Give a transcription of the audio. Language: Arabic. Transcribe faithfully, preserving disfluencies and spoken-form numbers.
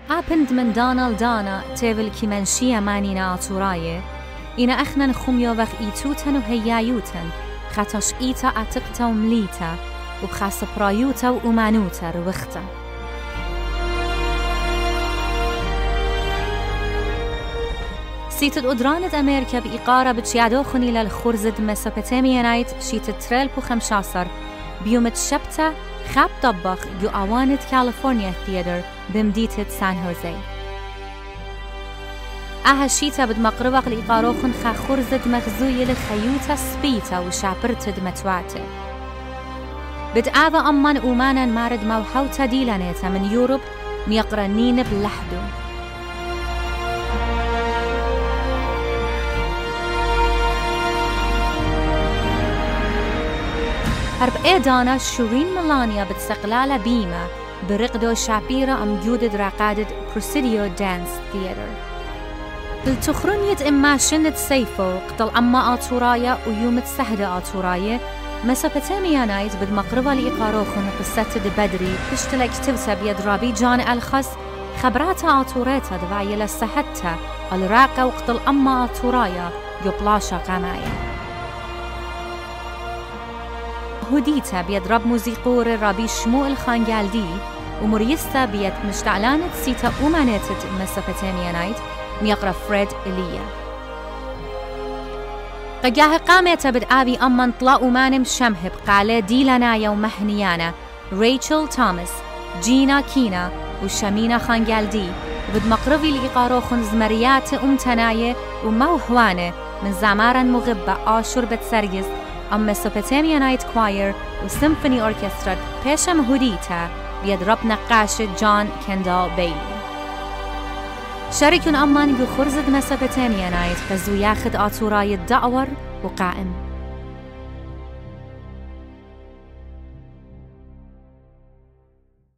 آپند من دانا لدانا تيفل كيمانشيا مانينا آتوراي إنا أخنا خميو وخ إيتوتن وهيايوتن خطش إيتا أتقتا ومليتا وبخاص برايوتا وأمانوتا روختا. سيت الأدرانة أمريكا بإقارة بتشيادوخني للخرزد مسوبوتاميانايت شيت تريل بو خمشاصر بيوم تشبتا خاب طبخ جو أوانت كاليفورنيا ثياتر بمدينة سان هوزي. أها شيتا بد مقربق لإقاروخن خا خرزد مغزوية لخيوتا سبيتا وشابرتد متواته. بد آذا أمان أومانا مارد موحوتا ديلانيتا من يوروب ميقرنين بلحدو. هرب إيدانا شورين ميلانيا بتسقلالة بيما برقدو شابيرا أم جودد راقادد بروسيديو دانس ثياتر. التخرنيت إما شنت سيفو قتل أما آتورايا ويوم تسهد آتورايا مسوبوتاميا نايت بد مقربة لإقاروخن قصة بدري بشتلك تبتا بيد رابي جان الخص خبراتا آتوريتا دفاعي لسهدتا الراقة وقتل أما آتورايا يبلاشا قنايا. هديتا بيد رب موسيقور رابي شمو الخانجالدي ومريستا بيد مشتعلانة سيتا أومانيتت مسوبوتاميا نايت ميقرا فريد إليا. قجاه قامت بد آبي أمان طلا أومانم شمهب قالة ديلانايا ومهنيانا ريتشل توماس جينا كينا وشامينا خانجالدي وبد مقربي لإقاروخن زمريات أمتناية وموهوانة من زمارا مغبة آشور بتسرجز أم مسوبوتاميا نايت كواير وسيمفوني أوركسترا بيشم هوديتا بيد رب نقاش جون كندال بيلي. شاركون أمان جو خرزد مسوبوتاميا نايت خزو ياخد آتوراي الدعور وقائم.